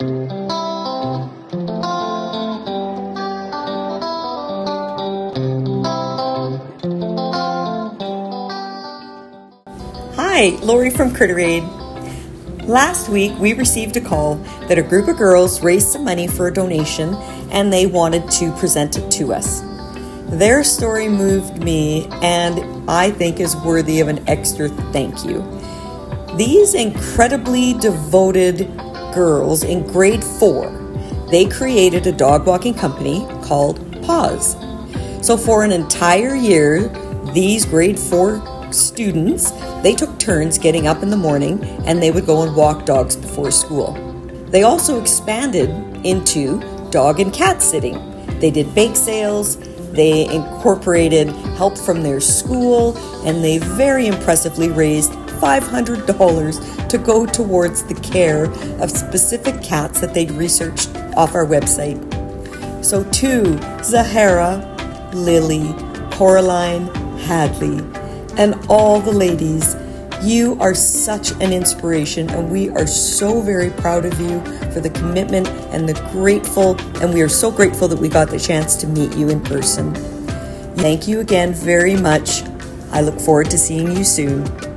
Hi, Lori from Critteraid. Last week we received a call that a group of girls raised some money for a donation and they wanted to present it to us. Their story moved me and I think is worthy of an extra thank you. These incredibly devoted girls in grade 4, they created a dog walking company called Paws. So for an entire year, these grade 4 students, they took turns getting up in the morning and they would go and walk dogs before school. They also expanded into dog and cat sitting. They did bake sales, they incorporated help from their school, and they very impressively raised $500 to go towards the care of specific cats that they'd researched off our website. So to Zahara, Lily, Coraline, Hadley, and all the ladies, you are such an inspiration and we are so very proud of you for the commitment and we are so grateful that we got the chance to meet you in person. Thank you again very much. I look forward to seeing you soon.